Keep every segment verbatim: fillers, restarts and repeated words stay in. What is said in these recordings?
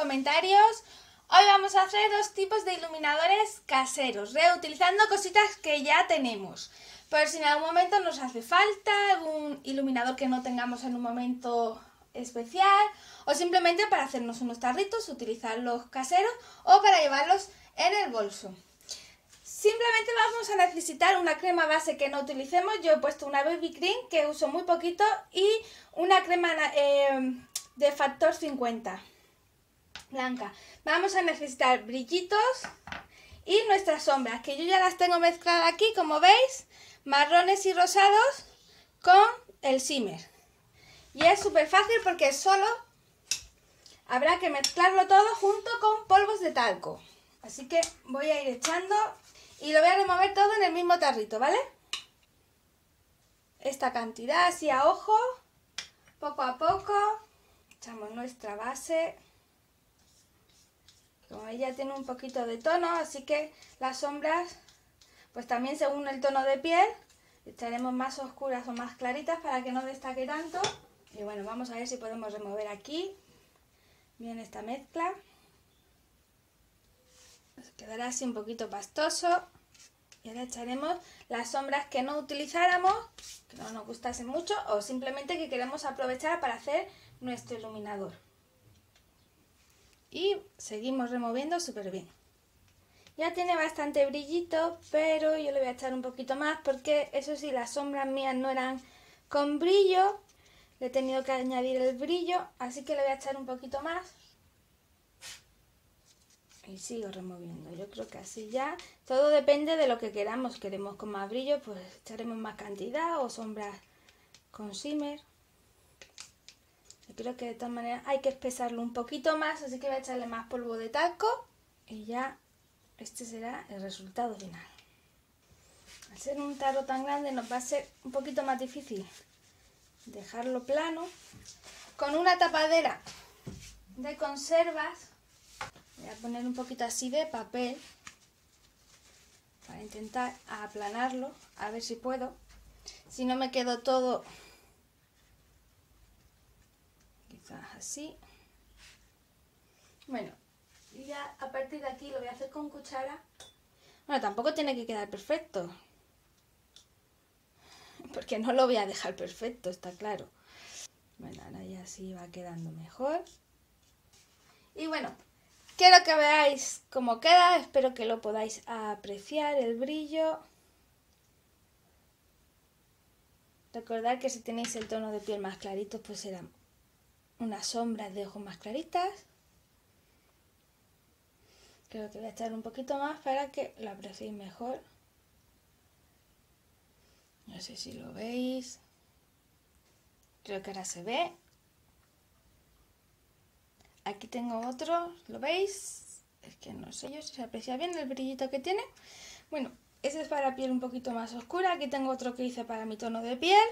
comentarios. Hoy vamos a hacer dos tipos de iluminadores caseros, reutilizando cositas que ya tenemos. Por si en algún momento nos hace falta algún iluminador que no tengamos en un momento especial, o simplemente para hacernos unos tarritos, utilizarlos caseros o para llevarlos en el bolso. Simplemente vamos a necesitar una crema base que no utilicemos. Yo he puesto una baby cream que uso muy poquito y una crema eh, de factor cincuenta blanca. Vamos a necesitar brillitos y nuestras sombras, que yo ya las tengo mezcladas aquí, como veis, marrones y rosados con el shimmer. Y es súper fácil porque solo habrá que mezclarlo todo junto con polvos de talco. Así que voy a ir echando y lo voy a remover todo en el mismo tarrito, ¿vale? Esta cantidad así a ojo, poco a poco. Echamos nuestra base. Como ella tiene un poquito de tono, así que las sombras, pues también según el tono de piel, echaremos más oscuras o más claritas para que no destaque tanto. Y bueno, vamos a ver si podemos remover aquí bien esta mezcla. Nos quedará así un poquito pastoso. Y ahora echaremos las sombras que no utilizáramos, que no nos gustasen mucho, o simplemente que queremos aprovechar para hacer nuestro iluminador. Y seguimos removiendo súper bien. Ya tiene bastante brillito, pero yo le voy a echar un poquito más porque eso sí, las sombras mías no eran con brillo. Le he tenido que añadir el brillo, así que le voy a echar un poquito más. Y sigo removiendo. Yo creo que así ya. Todo depende de lo que queramos. Queremos con más brillo, pues echaremos más cantidad, o sombras con shimmer. Yo creo que de todas maneras hay que espesarlo un poquito más, así que voy a echarle más polvo de talco. Y ya este será el resultado final. Al ser un tarro tan grande nos va a ser un poquito más difícil dejarlo plano. Con una tapadera de conservas voy a poner un poquito así de papel para intentar aplanarlo, a ver si puedo. Si no me quedo todo, quizás así. Bueno, y ya a partir de aquí lo voy a hacer con cuchara. Bueno, tampoco tiene que quedar perfecto, porque no lo voy a dejar perfecto, está claro. Bueno, ahora ya sí va quedando mejor. Y bueno, quiero que veáis cómo queda, espero que lo podáis apreciar, el brillo. Recordad que si tenéis el tono de piel más clarito, pues serán unas sombras de ojos más claritas. Creo que voy a echar un poquito más para que lo apreciéis mejor. No sé si lo veis. Creo que ahora se ve. Aquí tengo otro, ¿lo veis? Es que no sé yo si se aprecia bien el brillito que tiene. Bueno, ese es para piel un poquito más oscura. Aquí tengo otro que hice para mi tono de piel,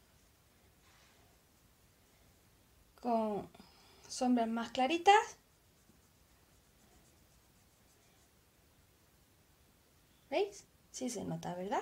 con sombras más claritas. ¿Veis? Sí se nota, ¿verdad?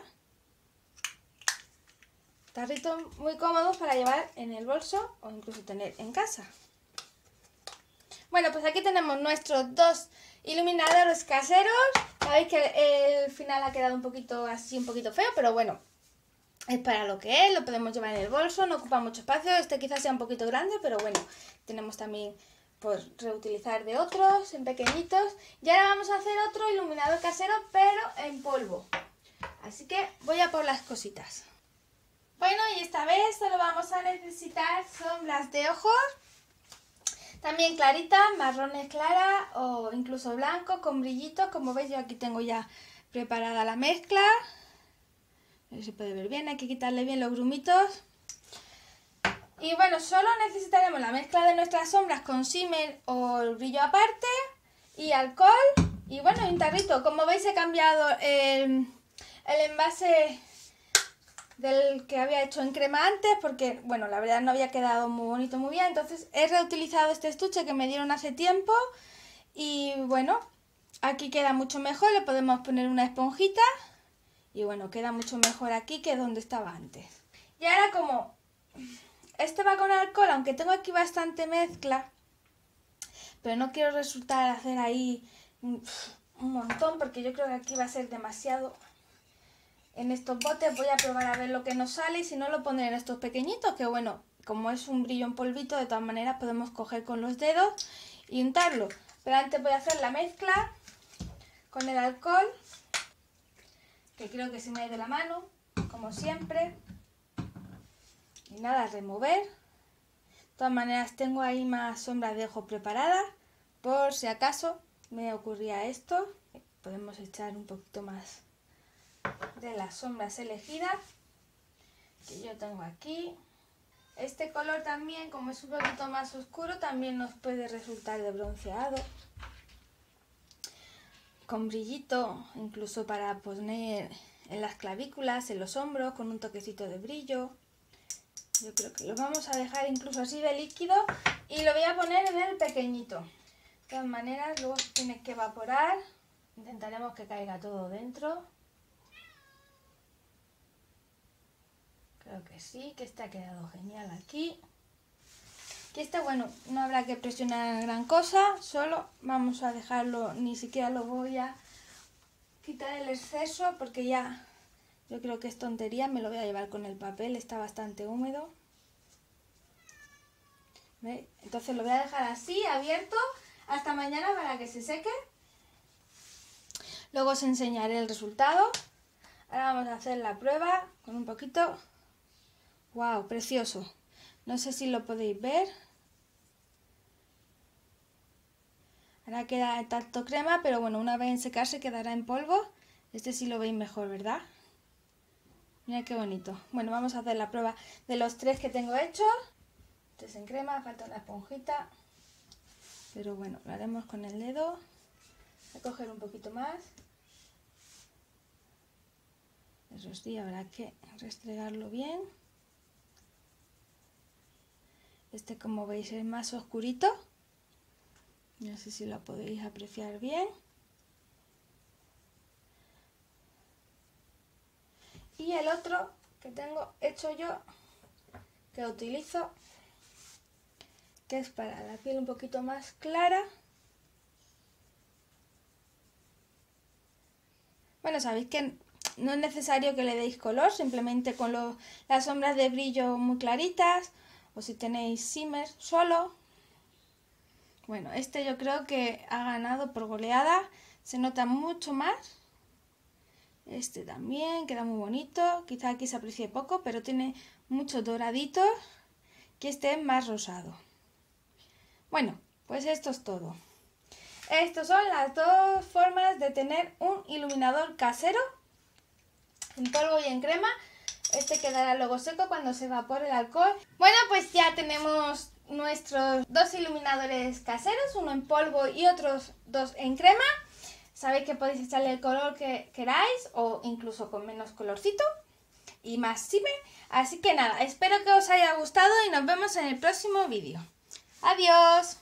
Tarritos muy cómodos para llevar en el bolso o incluso tener en casa. Bueno, pues aquí tenemos nuestros dos iluminadores caseros. Sabéis que el final ha quedado un poquito así, un poquito feo, pero bueno, es para lo que es, lo podemos llevar en el bolso, no ocupa mucho espacio. Este quizás sea un poquito grande, pero bueno, tenemos también por reutilizar de otros, en pequeñitos. Y ahora vamos a hacer otro iluminador casero, pero en polvo. Así que voy a por las cositas. Bueno, y esta vez solo vamos a necesitar sombras de ojos. También claritas, marrones claras o incluso blancos con brillitos. Como veis, yo aquí tengo ya preparada la mezcla. A ver si se puede ver bien, hay que quitarle bien los grumitos. Y bueno, solo necesitaremos la mezcla de nuestras sombras con shimmer o el brillo aparte y alcohol. Y bueno, un tarrito. Como veis, he cambiado el, el envase del que había hecho en crema antes, porque bueno, la verdad no había quedado muy bonito, muy bien. Entonces he reutilizado este estuche que me dieron hace tiempo y bueno, aquí queda mucho mejor. Le podemos poner una esponjita y bueno, queda mucho mejor aquí que donde estaba antes. Y ahora, como este va con alcohol, aunque tengo aquí bastante mezcla, pero no quiero resultar hacer ahí un, un montón, porque yo creo que aquí va a ser demasiado. En estos botes voy a probar a ver lo que nos sale y si no lo pondré en estos pequeñitos, que bueno, como es un brillo en polvito, de todas maneras podemos coger con los dedos y untarlo. Pero antes voy a hacer la mezcla con el alcohol, que creo que se me ha ido la mano, como siempre. Y nada, remover. De todas maneras tengo ahí más sombras de ojo preparadas, por si acaso me ocurría esto. Podemos echar un poquito más de las sombras elegidas que yo tengo aquí. Este color también, como es un poquito más oscuro, también nos puede resultar de bronceado, con brillito, incluso para poner en las clavículas, en los hombros, con un toquecito de brillo. Yo creo que lo vamos a dejar incluso así de líquido y lo voy a poner en el pequeñito. De todas maneras, luego se tiene que evaporar. Intentaremos que caiga todo dentro. Creo que sí, que este ha quedado genial aquí. Y este, bueno, no habrá que presionar gran cosa, solo vamos a dejarlo, ni siquiera lo voy a quitar el exceso porque ya yo creo que es tontería, me lo voy a llevar con el papel, está bastante húmedo. ¿Veis? Entonces lo voy a dejar así, abierto, hasta mañana para que se seque. Luego os enseñaré el resultado. Ahora vamos a hacer la prueba con un poquito. ¡Wow! Precioso. No sé si lo podéis ver. Ahora queda el tacto crema, pero bueno, una vez en secarse quedará en polvo. Este sí lo veis mejor, ¿verdad? Mira qué bonito. Bueno, vamos a hacer la prueba de los tres que tengo hechos. Este es en crema, falta una esponjita. Pero bueno, lo haremos con el dedo. Voy a coger un poquito más. Eso sí, habrá que restregarlo bien. Este, como veis, es más oscurito. No sé si lo podéis apreciar bien. Y el otro que tengo hecho yo, que utilizo, que es para la piel un poquito más clara. Bueno, sabéis que no es necesario que le deis color, simplemente con los, las sombras de brillo muy claritas, o si tenéis shimmer solo. Bueno, este yo creo que ha ganado por goleada, se nota mucho más. Este también queda muy bonito, quizá aquí se aprecie poco, pero tiene muchos doraditos, que este es más rosado. Bueno, pues esto es todo. Estas son las dos formas de tener un iluminador casero, en polvo y en crema. Este quedará luego seco cuando se evapore el alcohol. Bueno, pues ya tenemos nuestros dos iluminadores caseros, uno en polvo y otros dos en crema. Sabéis que podéis echarle el color que queráis o incluso con menos colorcito y más shimmer. Así que nada, espero que os haya gustado y nos vemos en el próximo vídeo. ¡Adiós!